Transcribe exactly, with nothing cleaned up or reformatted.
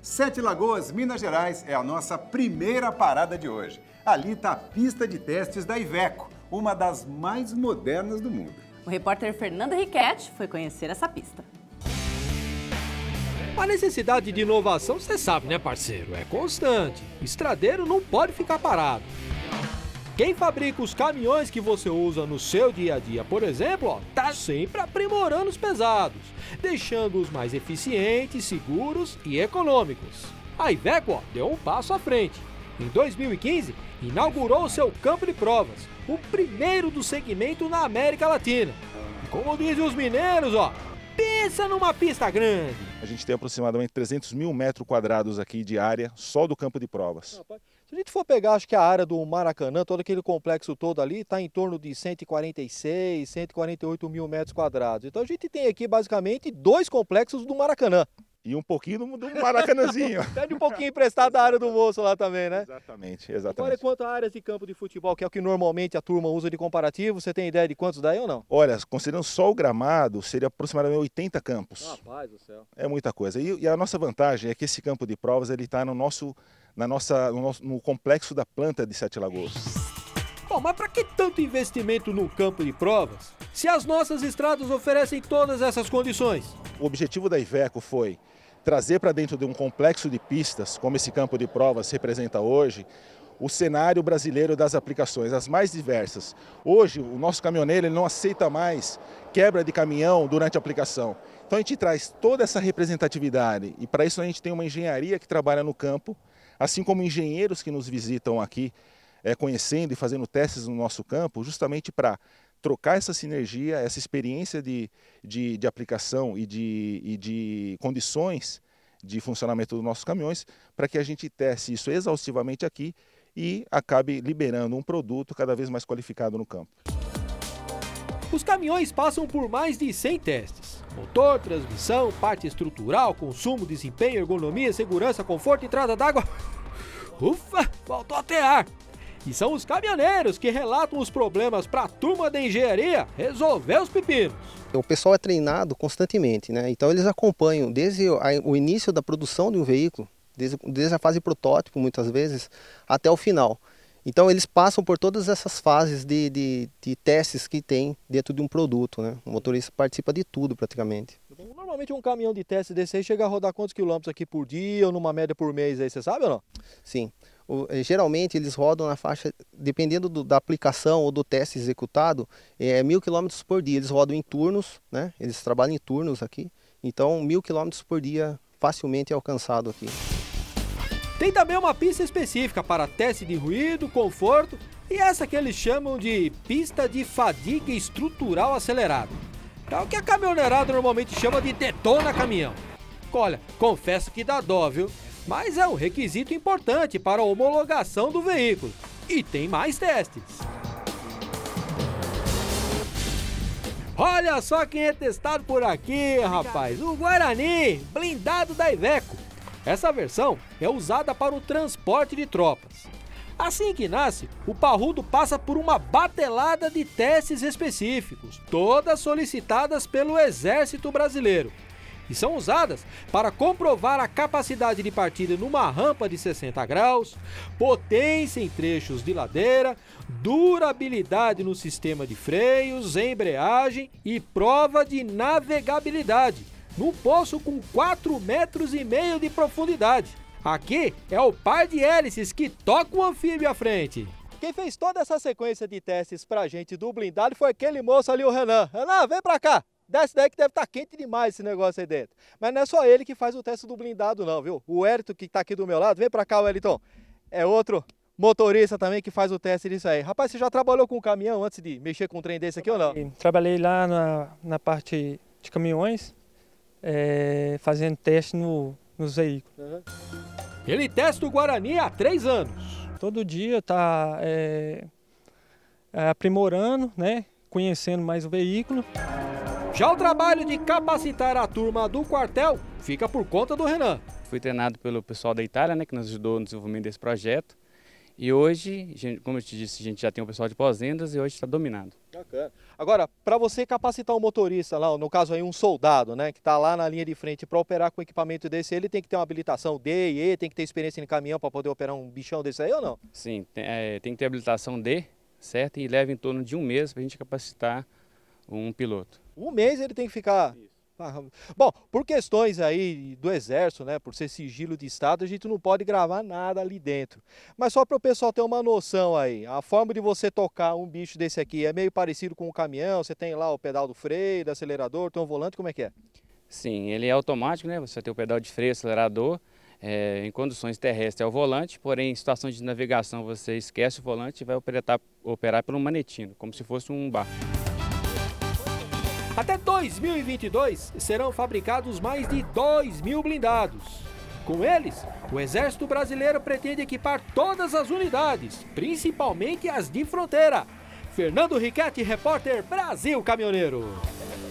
Sete Lagoas, Minas Gerais, é a nossa primeira parada de hoje. Ali está a pista de testes da Iveco, uma das mais modernas do mundo. O repórter Fernando Riquetti foi conhecer essa pista. A necessidade de inovação, você sabe, né, parceiro? É constante. O estradeiro não pode ficar parado. Quem fabrica os caminhões que você usa no seu dia a dia, por exemplo, ó, tá sempre aprimorando os pesados, deixando-os mais eficientes, seguros e econômicos. A Iveco, ó, deu um passo à frente. Em dois mil e quinze, inaugurou o seu campo de provas, o primeiro do segmento na América Latina. E como dizem os mineiros, ó, pensa numa pista grande. A gente tem aproximadamente trezentos mil metros quadrados aqui de área só do campo de provas. Se a gente for pegar, acho que a área do Maracanã, todo aquele complexo todo ali, está em torno de cento e quarenta e seis, cento e quarenta e oito mil metros quadrados. Então a gente tem aqui basicamente dois complexos do Maracanã. E um pouquinho do, do Maracanãzinho. Pede um pouquinho emprestado da área do moço lá também, né? Exatamente, exatamente. Agora, quanto a áreas de campo de futebol, que é o que normalmente a turma usa de comparativo, você tem ideia de quantos daí ou não? Olha, considerando só o gramado, seria aproximadamente oitenta campos. Rapaz do céu. É muita coisa. E, e a nossa vantagem é que esse campo de provas ele está no nosso, na nossa, no, nosso, no complexo da planta de Sete Lagoas. Bom, mas para que tanto investimento no campo de provas, se as nossas estradas oferecem todas essas condições? O objetivo da Iveco foi trazer para dentro de um complexo de pistas, como esse campo de provas representa hoje, o cenário brasileiro das aplicações, as mais diversas. Hoje, o nosso caminhoneiro ele não aceita mais quebra de caminhão durante a aplicação. Então a gente traz toda essa representatividade e para isso a gente tem uma engenharia que trabalha no campo, assim como engenheiros que nos visitam aqui, é, conhecendo e fazendo testes no nosso campo, justamente para trocar essa sinergia, essa experiência de, de, de aplicação e de, e de condições de funcionamento dos nossos caminhões, para que a gente teste isso exaustivamente aqui e acabe liberando um produto cada vez mais qualificado no campo. Os caminhões passam por mais de cem testes. Motor, transmissão, parte estrutural, consumo, desempenho, ergonomia, segurança, conforto, entrada d'água. Ufa, faltou até ar. E são os caminhoneiros que relatam os problemas para a turma da engenharia resolver os pepinos. O pessoal é treinado constantemente, né? Então eles acompanham desde o início da produção de um veículo, desde, desde a fase protótipo muitas vezes, até o final. Então eles passam por todas essas fases de, de, de testes que tem dentro de um produto, né? O motorista participa de tudo praticamente. Normalmente um caminhão de teste desse aí chega a rodar quantos quilômetros aqui por dia ou numa média por mês aí, você sabe ou não? Sim. O, geralmente eles rodam na faixa, dependendo do, da aplicação ou do teste executado, é mil quilômetros por dia. Eles rodam em turnos, né? Eles trabalham em turnos aqui, então mil quilômetros por dia facilmente é alcançado aqui. Tem também uma pista específica para teste de ruído, conforto e essa que eles chamam de pista de fadiga estrutural acelerada. É o que a caminhoneirada normalmente chama de detona caminhão. Olha, confesso que dá dó, viu? Mas é um requisito importante para a homologação do veículo. E tem mais testes. Olha só quem é testado por aqui, rapaz. O Guarani, blindado da Iveco. Essa versão é usada para o transporte de tropas. Assim que nasce, o parrudo passa por uma batelada de testes específicos, todas solicitadas pelo Exército Brasileiro. E são usadas para comprovar a capacidade de partida numa rampa de sessenta graus, potência em trechos de ladeira, durabilidade no sistema de freios, embreagem e prova de navegabilidade, num poço com quatro metros e meio de profundidade. Aqui é o par de hélices que toca o anfíbio à frente. Quem fez toda essa sequência de testes pra gente do blindado foi aquele moço ali, o Renan. Renan, vem pra cá! Desce daí que deve estar quente demais esse negócio aí dentro. Mas não é só ele que faz o teste do blindado não, viu? O Wellington que tá aqui do meu lado, vem pra cá, Wellington. É outro motorista também que faz o teste disso aí. Rapaz, você já trabalhou com caminhão antes de mexer com um trem desse aqui ou não? Trabalhei lá na, na parte de caminhões, é, fazendo teste no, nos veículos. Uhum. Ele testa o Guarani há três anos. Todo dia tá é, aprimorando, né? Conhecendo mais o veículo. Já o trabalho de capacitar a turma do quartel fica por conta do Renan. Fui treinado pelo pessoal da Itália, né, que nos ajudou no desenvolvimento desse projeto. E hoje, como eu te disse, a gente já tem um pessoal de pós-vendas e hoje está dominado. Bacana. Agora, para você capacitar um motorista lá, no caso aí um soldado, né, que está lá na linha de frente para operar com equipamento desse, ele tem que ter uma habilitação D e E, tem que ter experiência em caminhão para poder operar um bichão desse aí ou não? Sim, tem, é, tem que ter habilitação D, certo? E leva em torno de um mês para a gente capacitar um piloto. Um mês ele tem que ficar... Isso. Bom, por questões aí do Exército, né, por ser sigilo de Estado, a gente não pode gravar nada ali dentro. Mas só para o pessoal ter uma noção aí, a forma de você tocar um bicho desse aqui é meio parecido com um caminhão, você tem lá o pedal do freio, do acelerador, tem um volante, como é que é? Sim, ele é automático, né, você tem o pedal de freio, acelerador, é, em condições terrestres é o volante, porém em situações de navegação você esquece o volante e vai operar, operar pelo manetino, como se fosse um barco. Até dois mil e vinte e dois serão fabricados mais de dois mil blindados. Com eles, o Exército Brasileiro pretende equipar todas as unidades, principalmente as de fronteira. Fernando Riquetti, repórter Brasil Caminhoneiro.